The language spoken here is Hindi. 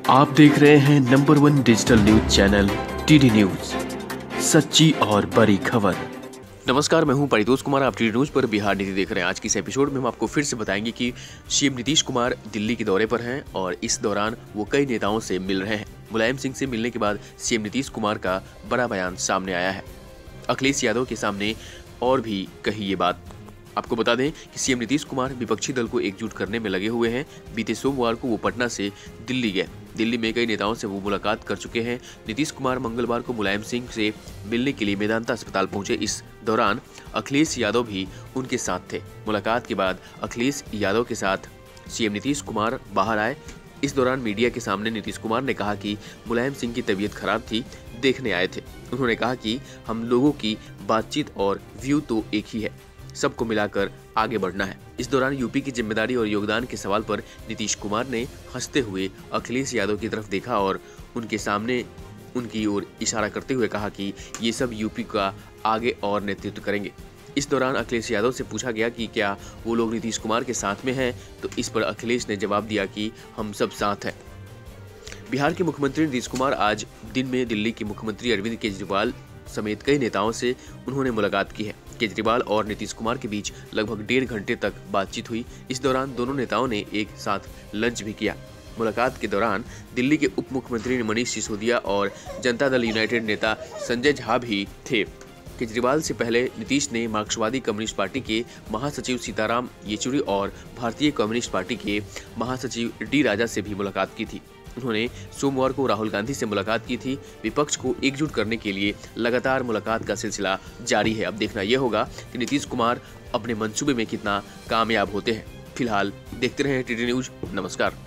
आप देख रहे हैं number 1 digital news channel TD news, सच्ची और बड़ी खबर। नमस्कार, मैं हूं परितोष कुमार। आप टीडी न्यूज पर बिहार नीति देख रहे हैं। आज की इस एपिसोड में हम आपको फिर से बताएंगे कि सीएम नीतीश कुमार दिल्ली के दौरे पर हैं और इस दौरान वो कई नेताओं से मिल रहे हैं। मुलायम सिंह से मिलने के बाद सीएम नीतीश कुमार का बड़ा बयान सामने आया है। अखिलेश यादव के सामने और भी कही ये बात। आपको बता दें कि सीएम नीतीश कुमार विपक्षी दल को एकजुट करने में लगे हुए हैं। बीते सोमवार को वो पटना से दिल्ली गए। दिल्ली में कई नेताओं से वो मुलाकात कर चुके हैं। नीतीश कुमार मंगलवार को मुलायम सिंह से मिलने के लिए मेदांता अस्पताल पहुंचे। इस दौरान अखिलेश यादव भी उनके साथ थे। मुलाकात के बाद अखिलेश यादव के साथ सीएम नीतीश कुमार बाहर आए। इस दौरान मीडिया के सामने नीतीश कुमार ने कहा कि मुलायम सिंह की तबीयत खराब थी, देखने आए थे। उन्होंने कहा कि हम लोगों की बातचीत और व्यू तो एक ही है, सबको मिलाकर आगे बढ़ना है। इस दौरान यूपी की जिम्मेदारी और योगदान के सवाल पर नीतीश कुमार ने हंसते हुए अखिलेश यादव की तरफ देखा और उनके सामने उनकी ओर इशारा करते हुए कहा कि ये सब यूपी का आगे और नेतृत्व करेंगे। इस दौरान अखिलेश यादव से पूछा गया कि क्या वो लोग नीतीश कुमार के साथ में हैं, तो इस पर अखिलेश ने जवाब दिया कि हम सब साथ हैं। बिहार के मुख्यमंत्री नीतीश कुमार आज दिन में दिल्ली के मुख्यमंत्री अरविंद केजरीवाल समेत कई नेताओं से उन्होंने मुलाकात की है। केजरीवाल और नीतीश कुमार के बीच लगभग 1.5 घंटे तक बातचीत हुई। इस दौरान दोनों नेताओं ने एक साथ लंच भी किया। मुलाकात के दौरान दिल्ली के उप मुख्यमंत्री मनीष सिसोदिया और जनता दल यूनाइटेड नेता संजय झा भी थे। केजरीवाल से पहले नीतीश ने मार्क्सवादी कम्युनिस्ट पार्टी के महासचिव सीताराम येचुरी और भारतीय कम्युनिस्ट पार्टी के महासचिव डी राजा से भी मुलाकात की थी। उन्होंने सोमवार को राहुल गांधी से मुलाकात की थी। विपक्ष को एकजुट करने के लिए लगातार मुलाकात का सिलसिला जारी है। अब देखना यह होगा कि नीतीश कुमार अपने मंसूबे में कितना कामयाब होते हैं। फिलहाल देखते रहें टीडी न्यूज। नमस्कार।